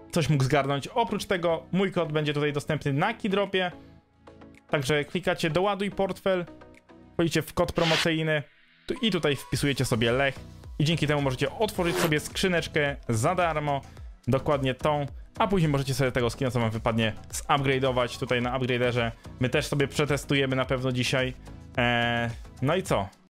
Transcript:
coś mógł zgarnąć. Oprócz tego mój kod będzie tutaj dostępny na Keydropie. Także klikacie doładuj portfel, wchodzicie w kod promocyjny i tutaj wpisujecie sobie Lech i dzięki temu możecie otworzyć sobie skrzyneczkę za darmo, dokładnie tą, a później możecie sobie tego skina, co wam wypadnie, zupgrade'ować tutaj na upgraderze. My też sobie przetestujemy na pewno dzisiaj. No i co?